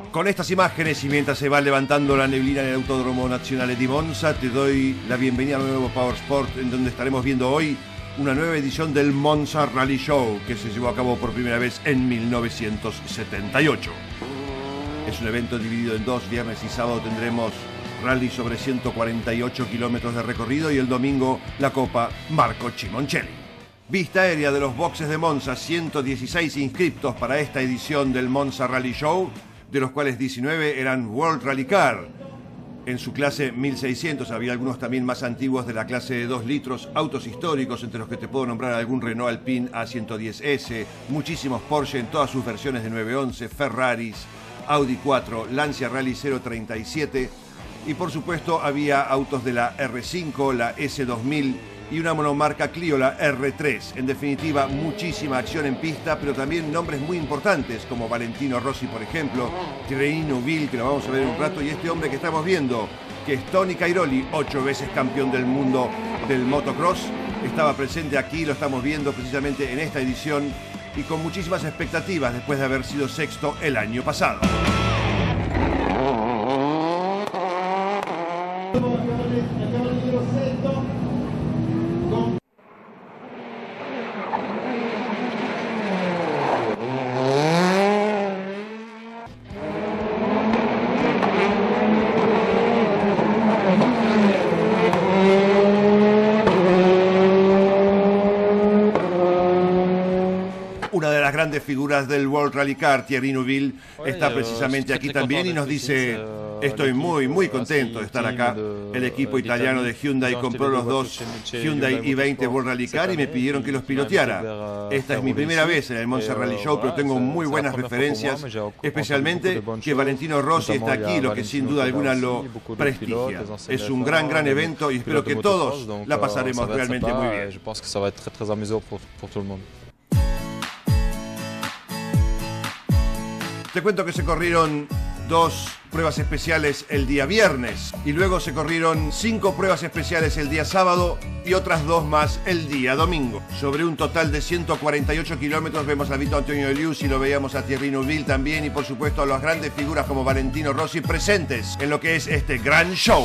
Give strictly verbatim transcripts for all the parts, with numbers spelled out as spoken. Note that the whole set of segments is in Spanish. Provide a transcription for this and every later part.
Con estas imágenes y mientras se va levantando la neblina en el Autódromo Nazionale di Monza, te doy la bienvenida a un nuevo Power Sport, en donde estaremos viendo hoy una nueva edición del Monza Rally Show, que se llevó a cabo por primera vez en mil novecientos setenta y ocho. Es un evento dividido en dos. Viernes y sábado tendremos rally sobre ciento cuarenta y ocho kilómetros de recorrido y el domingo la Copa Marco Chimoncelli. Vista aérea de los boxes de Monza, ciento dieciséis inscriptos para esta edición del Monza Rally Show, de los cuales diecinueve eran World Rally Car. En su clase mil seiscientos había algunos también más antiguos de la clase de dos litros, autos históricos, entre los que te puedo nombrar algún Renault Alpine A ciento diez ese, muchísimos Porsche en todas sus versiones de nueve once, Ferraris, Audi cuatro, Lancia Rally cero treinta y siete, y por supuesto había autos de la R cinco, la S dos mil y una monomarca Clio, la R tres. En definitiva, muchísima acción en pista, pero también nombres muy importantes como Valentino Rossi, por ejemplo, Thierry Neuville, que lo vamos a ver en un rato, y este hombre que estamos viendo, que es Tony Cairoli, ocho veces campeón del mundo del motocross. Estaba presente aquí, lo estamos viendo precisamente en esta edición y con muchísimas expectativas después de haber sido sexto el año pasado. Una de las grandes figuras del World Rally Car, Thierry Neuville, está precisamente aquí también y nos dice: estoy muy, muy contento de estar acá. El equipo italiano de Hyundai compró los dos Hyundai i veinte World Rally Car y me pidieron que los piloteara. Esta es mi primera vez en el Monza Rally Show, pero tengo muy buenas referencias, especialmente que Valentino Rossi está aquí, lo que sin duda alguna lo prestigia. Es un gran, gran evento y espero que todos la pasaremos realmente muy bien. Te cuento que se corrieron dos pruebas especiales el día viernes y luego se corrieron cinco pruebas especiales el día sábado y otras dos más el día domingo. Sobre un total de ciento cuarenta y ocho kilómetros vemos a Vito Antonio Liuzzi, lo veíamos a Thierry Neuville también y por supuesto a las grandes figuras como Valentino Rossi presentes en lo que es este gran show.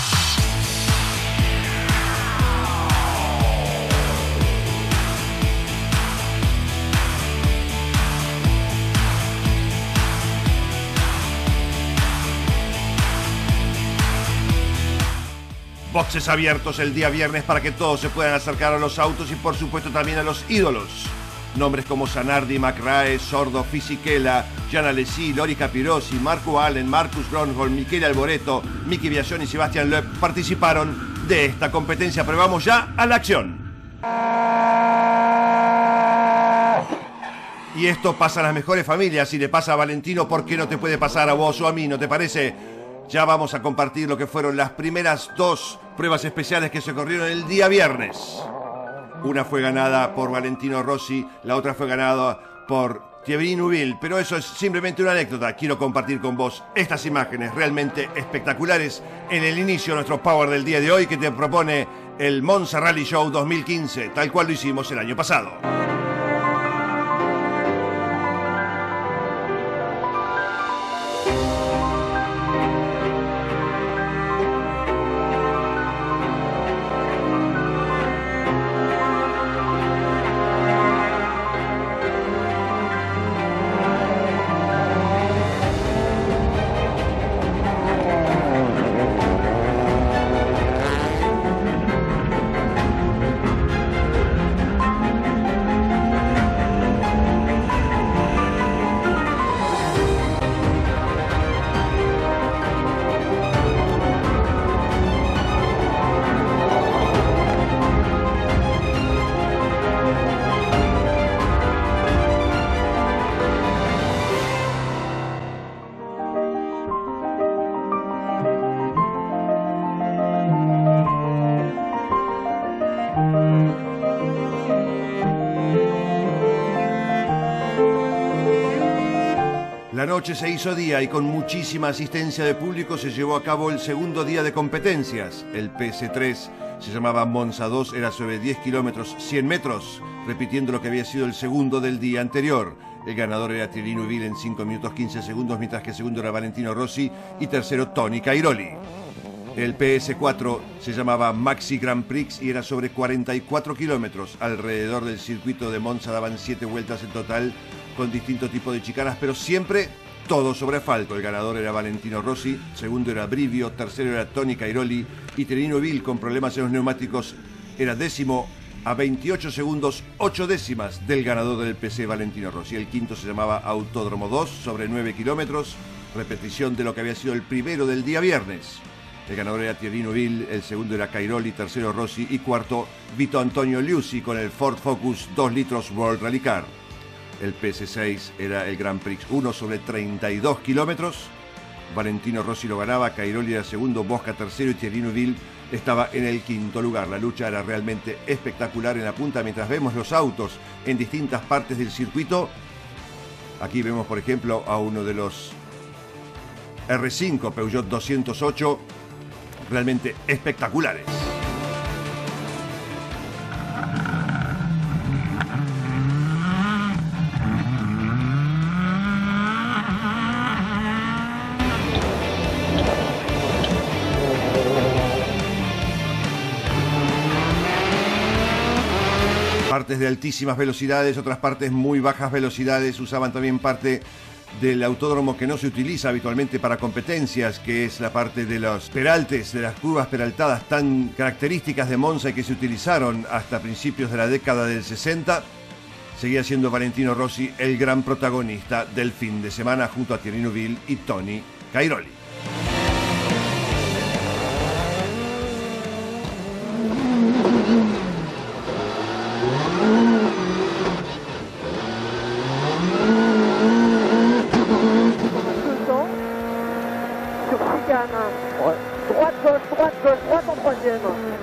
Boxes abiertos el día viernes para que todos se puedan acercar a los autos y por supuesto también a los ídolos. Nombres como Zanardi, McRae, Sordo, Fisichella, Gian Alesi, Lori Capirossi, Marco Allen, Marcus Gronholm, Michele Alboreto, Miki Biasioni y Sebastian Loeb participaron de esta competencia. Pero vamos ya a la acción. Y esto pasa a las mejores familias. Si le pasa a Valentino, ¿por qué no te puede pasar a vos o a mí? ¿No te parece? Ya vamos a compartir lo que fueron las primeras dos pruebas especiales que se corrieron el día viernes. Una fue ganada por Valentino Rossi, la otra fue ganada por Thierry Neuville, pero eso es simplemente una anécdota. Quiero compartir con vos estas imágenes realmente espectaculares en el inicio de nuestro Power del día de hoy que te propone el Monza Rally Show dos mil quince, tal cual lo hicimos el año pasado. La noche se hizo día y con muchísima asistencia de público se llevó a cabo el segundo día de competencias, el P S tres, se llamaba Monza dos, era sobre diez kilómetros, cien metros, repitiendo lo que había sido el segundo del día anterior. El ganador era Thierry Neuville en cinco minutos quince segundos, mientras que segundo era Valentino Rossi y tercero Tony Cairoli. El P S cuatro se llamaba Maxi Grand Prix y era sobre cuarenta y cuatro kilómetros. Alrededor del circuito de Monza daban siete vueltas en total con distintos tipos de chicanas, pero siempre todo sobre asfalto. El ganador era Valentino Rossi, segundo era Brivio, tercero era Tony Cairoli y Thierry Neuville, con problemas en los neumáticos, era décimo a veintiocho segundos, ocho décimas del ganador del P C Valentino Rossi. El quinto se llamaba Autódromo dos, sobre nueve kilómetros, repetición de lo que había sido el primero del día viernes. El ganador era Thierry Neuville, el segundo era Cairoli, tercero Rossi y cuarto Vito Antonio Liuzzi con el Ford Focus dos litros World Rally Car. El P S seis era el Grand Prix uno sobre treinta y dos kilómetros. Valentino Rossi lo ganaba, Cairoli era segundo, Bosca tercero y Thierry Neuville estaba en el quinto lugar. La lucha era realmente espectacular en la punta mientras vemos los autos en distintas partes del circuito. Aquí vemos, por ejemplo, a uno de los R cinco Peugeot doscientos ocho, realmente espectaculares. Partes de altísimas velocidades, otras partes muy bajas velocidades. Usaban también parte del autódromo que no se utiliza habitualmente para competencias, que es la parte de los peraltes, de las curvas peraltadas tan características de Monza y que se utilizaron hasta principios de la década del sesenta. Seguía siendo Valentino Rossi el gran protagonista del fin de semana junto a Thierry Neuville y Tony Cairoli. Droite, gauche, droite, gauche, droite en troisième.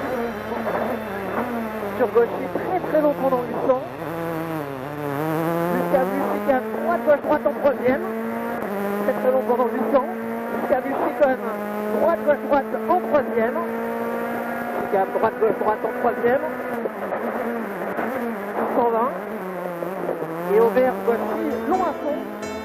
Sur gauche, très très long pendant huit cents. Jusqu'à Vulchicane, droite, gauche, droite en troisième. Très très long pendant huit cents. Jusqu'à Vulchicane, droite, gauche, droite en troisième. Vulchicane, droite, gauche, droite en troisième. cent vingt. Et au vert, voici long à fond.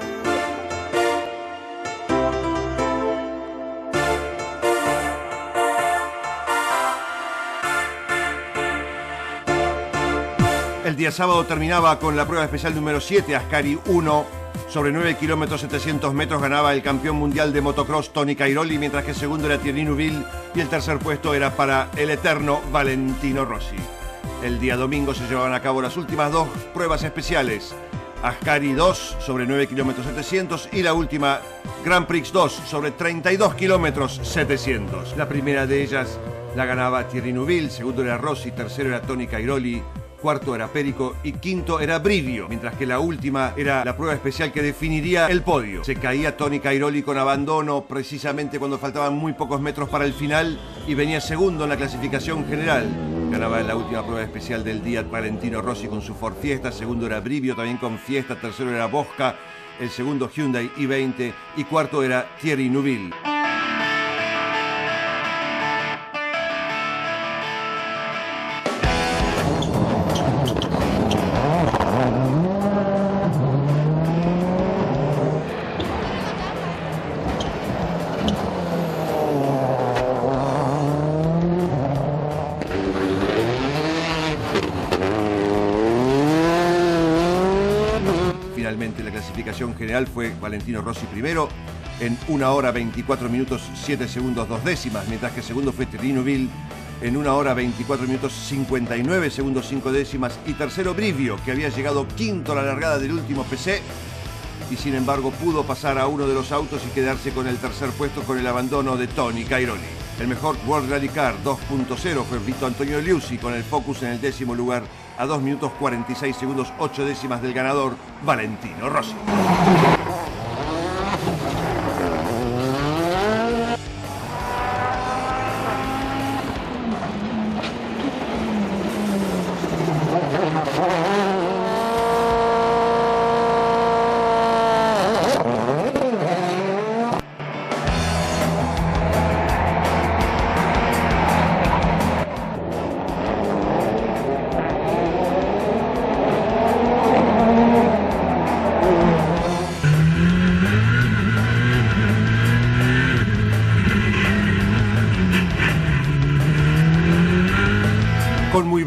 El día sábado terminaba con la prueba especial número siete, Ascari uno, sobre nueve kilómetros setecientos metros. Ganaba el campeón mundial de motocross Tony Cairoli, mientras que el segundo era Thierry Neuville y el tercer puesto era para el eterno Valentino Rossi. El día domingo se llevaban a cabo las últimas dos pruebas especiales, Ascari dos sobre nueve kilómetros setecientos y la última Grand Prix dos sobre treinta y dos kilómetros setecientos. La primera de ellas la ganaba Thierry Neuville, segundo era Rossi, tercero era Tony Cairoli, cuarto era Perico y quinto era Brivio, mientras que la última era la prueba especial que definiría el podio. Se caía Tony Cairoli con abandono precisamente cuando faltaban muy pocos metros para el final y venía segundo en la clasificación general. Ganaba en la última prueba especial del día Valentino Rossi con su Ford Fiesta, segundo era Brivio también con Fiesta, tercero era Bosca, el segundo Hyundai i veinte y cuarto era Thierry Neuville. Finalmente la clasificación general fue Valentino Rossi primero en una hora veinticuatro minutos siete segundos dos décimas, mientras que segundo fue Thierry Neuville en una hora veinticuatro minutos cincuenta y nueve segundos cinco décimas y tercero Brivio, que había llegado quinto a la largada del último P C y sin embargo pudo pasar a uno de los autos y quedarse con el tercer puesto con el abandono de Tony Cairoli. El mejor World Rally Car dos punto cero fue Vito Antonio Liuzzi con el Focus en el décimo lugar a dos minutos cuarenta y seis segundos ocho décimas del ganador Valentino Rossi.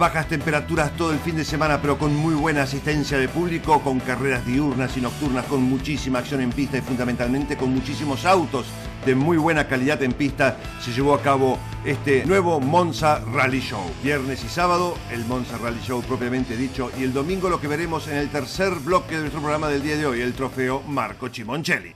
bajas temperaturas todo el fin de semana, pero con muy buena asistencia de público, con carreras diurnas y nocturnas, con muchísima acción en pista y fundamentalmente con muchísimos autos de muy buena calidad en pista, se llevó a cabo este nuevo Monza Rally Show. Viernes y sábado, el Monza Rally Show propiamente dicho, y el domingo lo que veremos en el tercer bloque de nuestro programa del día de hoy, el trofeo Marco Chimoncelli.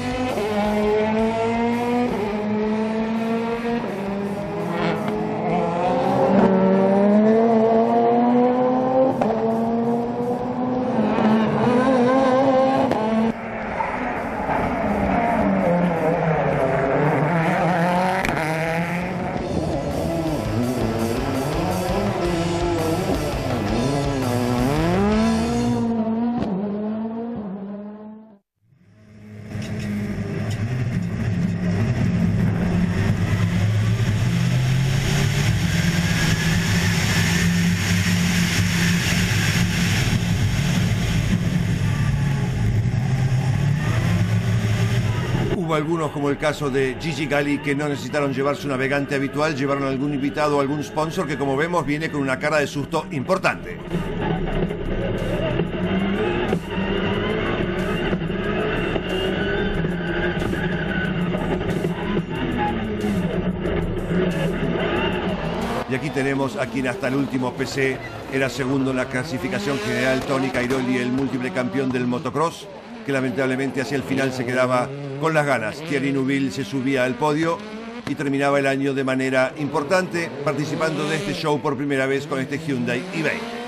Algunos, como el caso de Gigi Galli, que no necesitaron llevar su navegante habitual, llevaron algún invitado o algún sponsor que, como vemos, viene con una cara de susto importante. Y aquí tenemos a quien hasta el último P C era segundo en la clasificación general, Tony Cairoli, el múltiple campeón del motocross, que lamentablemente hacia el final se quedaba con las ganas. Thierry Neuville se subía al podio y terminaba el año de manera importante, participando de este show por primera vez con este Hyundai i veinte.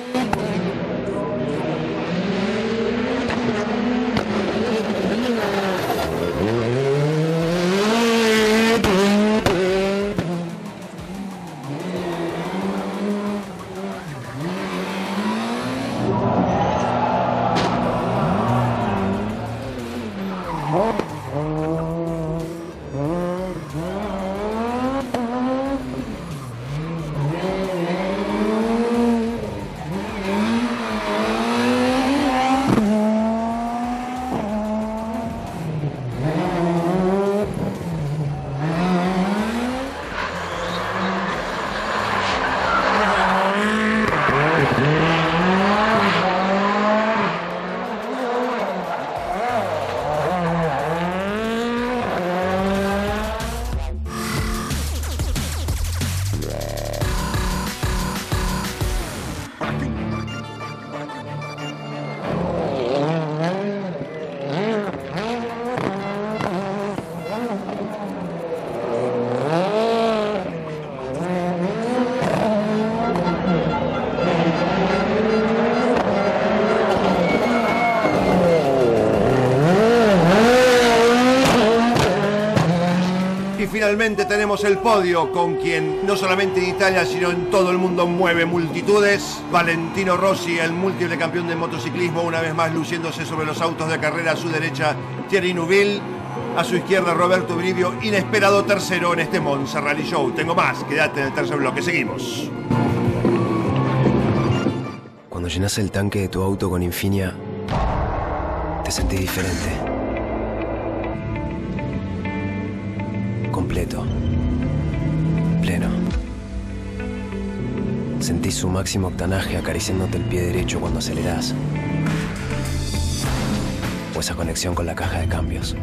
Finalmente tenemos el podio con quien no solamente en Italia sino en todo el mundo mueve multitudes. Valentino Rossi, el múltiple campeón de motociclismo, una vez más luciéndose sobre los autos de carrera. A su derecha Thierry Neuville, a su izquierda Roberto Brivio, inesperado tercero en este Monza Rally Show. Tengo más, quédate en el tercer bloque, seguimos. Cuando llenas el tanque de tu auto con Infinia, te sentís diferente. Completo, pleno. Sentís su máximo octanaje acariciándote el pie derecho cuando acelerás, o esa conexión con la caja de cambios.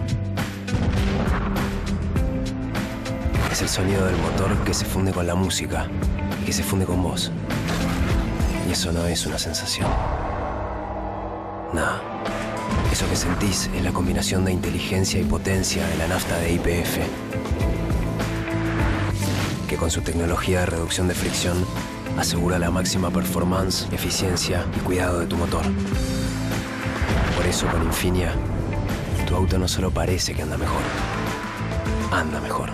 Es el sonido del motor que se funde con la música y que se funde con vos. Y eso no es una sensación. Nada. Eso que sentís es la combinación de inteligencia y potencia de la nafta de Y P F, que con su tecnología de reducción de fricción asegura la máxima performance, eficiencia y cuidado de tu motor. Por eso con Infinia, tu auto no solo parece que anda mejor, anda mejor.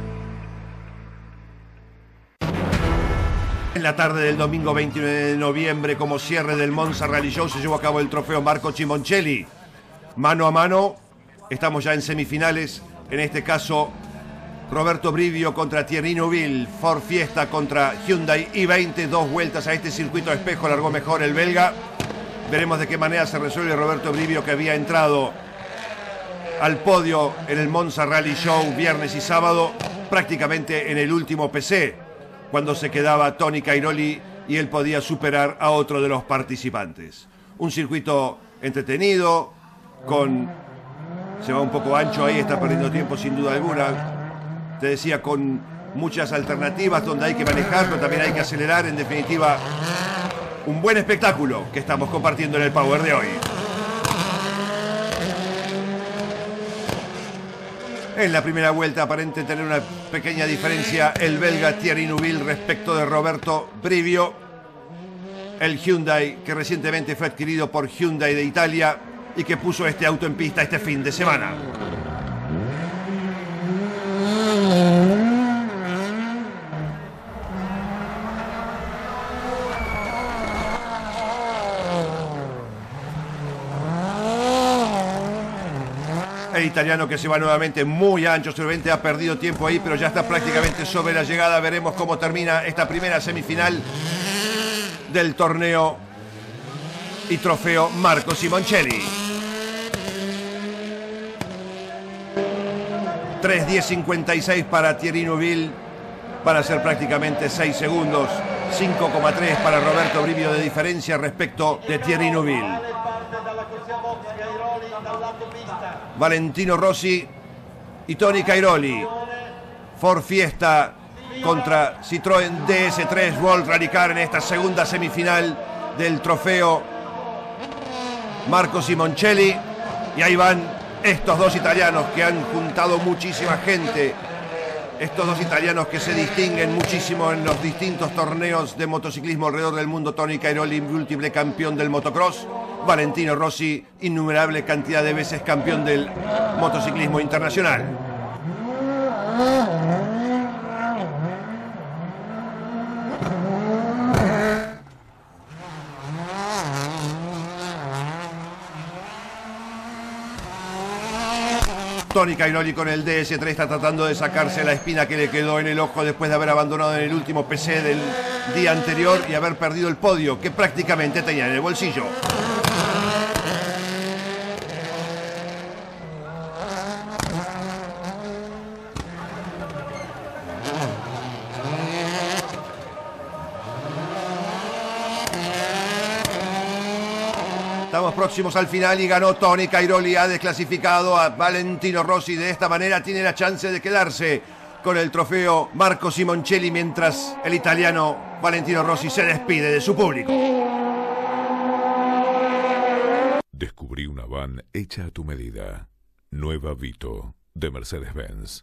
En la tarde del domingo veintinueve de noviembre, como cierre del Monza Rally Show, se llevó a cabo el trofeo Marco Chimoncelli. Mano a mano, estamos ya en semifinales, en este caso Roberto Brivio contra Thierry Neuville, Ford Fiesta contra Hyundai i veinte, dos vueltas a este circuito de espejo, largó mejor el belga. Veremos de qué manera se resuelve Roberto Brivio, que había entrado al podio en el Monza Rally Show viernes y sábado, prácticamente en el último P C, cuando se quedaba Tony Cairoli y él podía superar a otro de los participantes. Un circuito entretenido, con... se va un poco ancho ahí, está perdiendo tiempo sin duda alguna. Te decía, con muchas alternativas donde hay que manejar, pero también hay que acelerar. En definitiva, un buen espectáculo que estamos compartiendo en el Power de hoy. En la primera vuelta aparente tener una pequeña diferencia el belga Thierry Neuville respecto de Roberto Brivio, el Hyundai que recientemente fue adquirido por Hyundai de Italia y que puso este auto en pista este fin de semana. El italiano que se va nuevamente muy ancho, seguramente ha perdido tiempo ahí, pero ya está prácticamente sobre la llegada. Veremos cómo termina esta primera semifinal del torneo y trofeo Marco Simoncelli. tres diez cincuenta y seis para Thierry Neuville, para ser prácticamente seis segundos. cinco coma tres para Roberto Brivio de diferencia respecto de Thierry Neuville. Valentino Rossi y Tony Cairoli. Ford Fiesta contra Citroën D S tres World Rally Car en esta segunda semifinal del trofeo Marco Simoncelli. Y ahí van estos dos italianos que han juntado muchísima gente. Estos dos italianos que se distinguen muchísimo en los distintos torneos de motociclismo alrededor del mundo. Tony Cairoli, múltiple campeón del motocross. Valentino Rossi, innumerable cantidad de veces campeón del motociclismo internacional. Tony Cairoli con el D S tres está tratando de sacarse la espina que le quedó en el ojo después de haber abandonado en el último P C del día anterior y haber perdido el podio que prácticamente tenía en el bolsillo. Estamos próximos al final y ganó Tony Cairoli. Ha desclasificado a Valentino Rossi. De esta manera tiene la chance de quedarse con el trofeo Marco Simoncelli, mientras el italiano Valentino Rossi se despide de su público. Descubrí una van hecha a tu medida. Nueva Vito de Mercedes-Benz.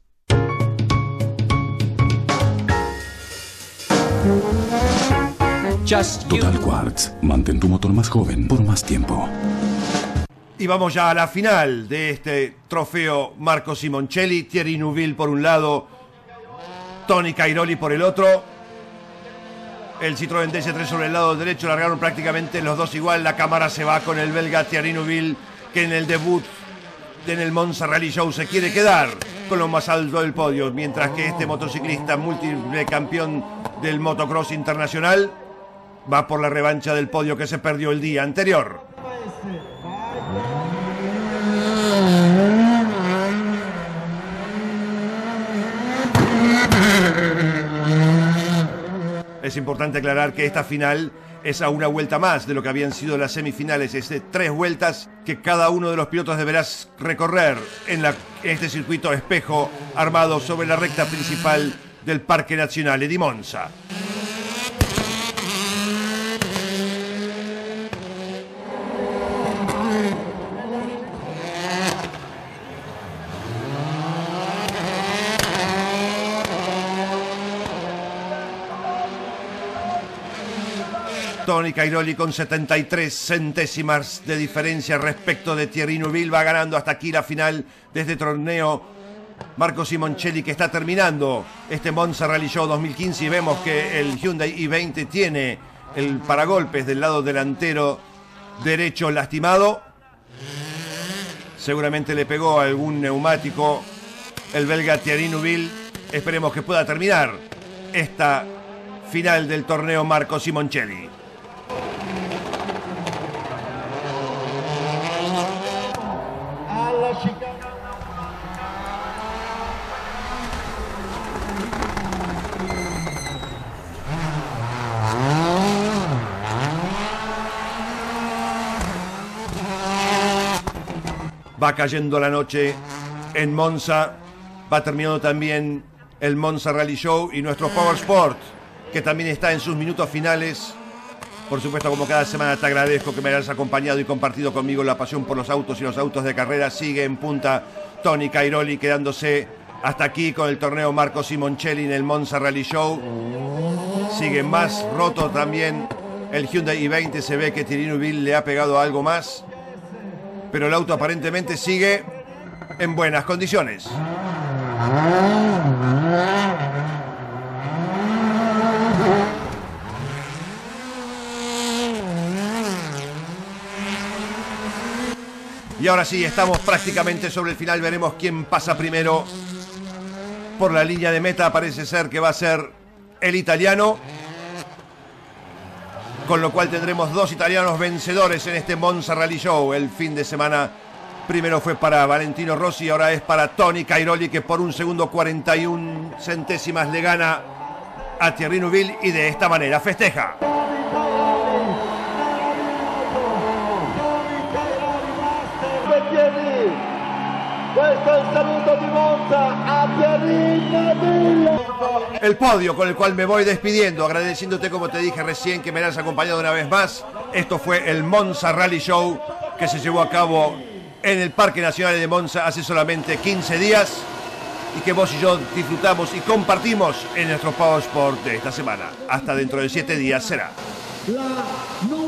Total Quartz. Mantén tu motor más joven por más tiempo. Y vamos ya a la final de este trofeo Marco Simoncelli. Thierry Neuville por un lado, Tony Cairoli por el otro. El Citroën D S tres sobre el lado derecho, largaron prácticamente los dos igual. La cámara se va con el belga Thierry Neuville, que en el debut en el Monza Rally Show se quiere quedar con lo más alto del podio, mientras que este motociclista múltiple campeón del motocross internacional va por la revancha del podio que se perdió el día anterior. Es importante aclarar que esta final es a una vuelta más de lo que habían sido las semifinales. Es de tres vueltas que cada uno de los pilotos deberá recorrer en, la, en este circuito espejo armado sobre la recta principal del Parque Nazionale di Monza. Tony Cairoli con setenta y tres centésimas de diferencia respecto de Thierry Neuville va ganando hasta aquí la final de este torneo Marco Simoncelli, que está terminando este Monza Rally Show dos mil quince, y vemos que el Hyundai i veinte tiene el paragolpes del lado delantero derecho lastimado. Seguramente le pegó algún neumático el belga Thierry Neuville. Esperemos que pueda terminar esta final del torneo Marco Simoncelli. Va cayendo la noche en Monza, va terminando también el Monza Rally Show y nuestro Power Sport, que también está en sus minutos finales. Por supuesto, como cada semana te agradezco que me hayas acompañado y compartido conmigo la pasión por los autos y los autos de carrera. Sigue en punta Tony Cairoli, quedándose hasta aquí con el torneo Marco Simoncelli en el Monza Rally Show. Sigue más roto también el Hyundai i veinte, se ve que Thierry Neuville le ha pegado algo más, pero el auto aparentemente sigue en buenas condiciones. Y ahora sí, estamos prácticamente sobre el final. Veremos quién pasa primero por la línea de meta. Parece ser que va a ser el italiano, con lo cual tendremos dos italianos vencedores en este Monza Rally Show. El fin de semana primero fue para Valentino Rossi, ahora es para Tony Cairoli, que por un segundo cuarenta y una centésimas le gana a Thierry Neuville y de esta manera festeja. El podio con el cual me voy despidiendo, agradeciéndote, como te dije recién, que me hayas acompañado una vez más. Esto fue el Monza Rally Show, que se llevó a cabo en el Parque Nacional de Monza hace solamente quince días y que vos y yo disfrutamos y compartimos en nuestro Power Sport de esta semana. Hasta dentro de siete días será. La